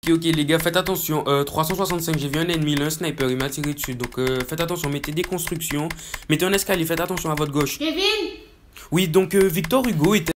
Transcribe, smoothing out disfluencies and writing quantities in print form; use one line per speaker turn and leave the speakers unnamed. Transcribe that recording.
Ok, ok, les gars, faites attention. 365, j'ai vu un ennemi, là, un sniper, il m'a tiré dessus. Donc, faites attention, mettez des constructions. Mettez un escalier, faites attention à votre gauche.
Kevin?
Oui, donc, Victor Hugo était